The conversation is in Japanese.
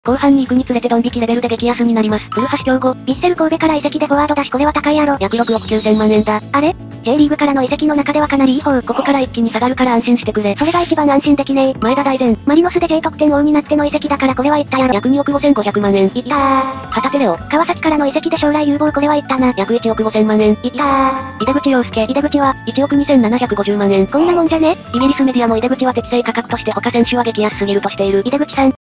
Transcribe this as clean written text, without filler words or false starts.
後半に行くにつれてドン引きレベルで激安になります。古橋京吾、 ヴィッセル神戸から移籍でフォワードだしこれは高いやろ。 約6億9000万円だ。 あれ ?J リーグからの移籍の中ではかなりいい方。 ここから一気に下がるから安心してくれ。 それが一番安心できねえ。 前田大然、 マリノスで J 得点王になっての移籍だからこれは言ったやろ。 約2億5500万円。 いったー。 旗手レオ、 川崎からの移籍で将来有望これは言ったな。 約1億5000万円。 いったー。 井出口洋介、 井出口は、 1億2750万円。 こんなもんじゃね？ イギリスメディアも井出口は適正価格として他選手は激安すぎるとしている。 井出口さん。